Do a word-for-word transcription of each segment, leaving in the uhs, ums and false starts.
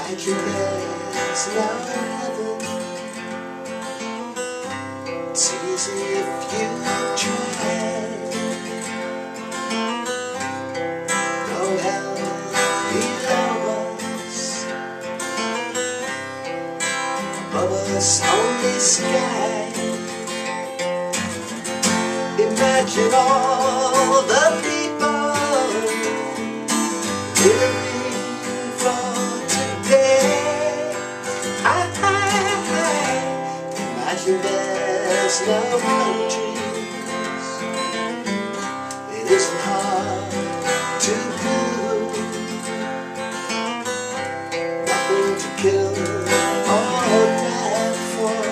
Imagine there's no heaven. It's easy if you try. No hell below us, above us only sky. Imagine all the people living for today. I, I, I imagine there's no countries. It isn't hard to do. Nothing to kill or die for.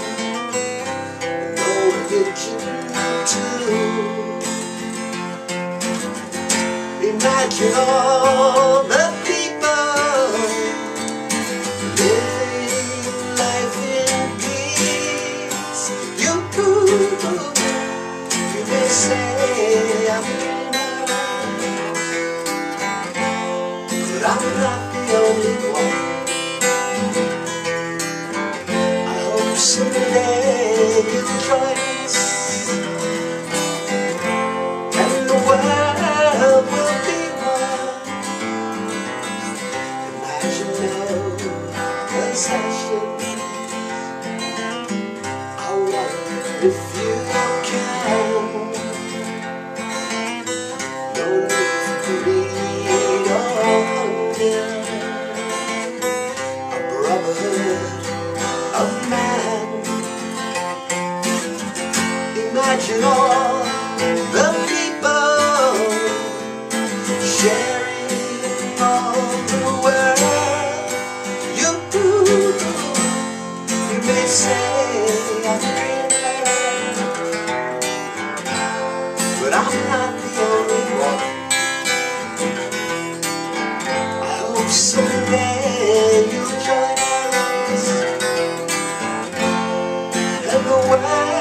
No religion too. Imagine all the people living life in peace. You, you may say I'm nice, but I'm not the only one. I hope someday you'll join us, and the world will be one. Imagine no possessions. I wonder if you can. No need for greed or hunger. A brotherhood of man. Imagine all the people sharing all the world. You, you may say I'm dreaming, but I'm not the only one. I hope someday you'll join us, and the world